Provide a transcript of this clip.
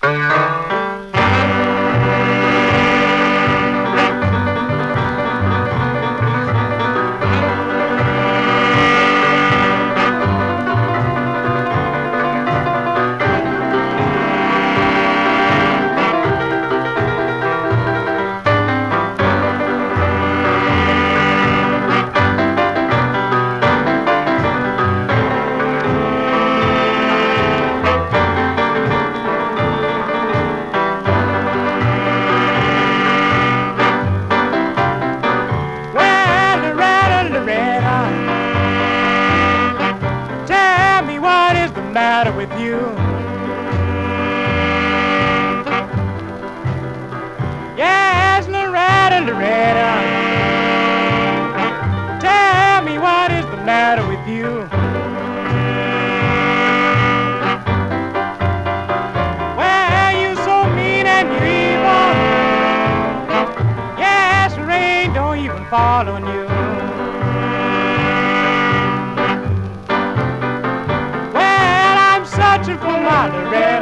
Yes, Loretta, Loretta, tell me what is the matter with you? Well, you're so mean and you're evil. Yes, rain don't even fall on you. Well, I'm searching for my Loretta.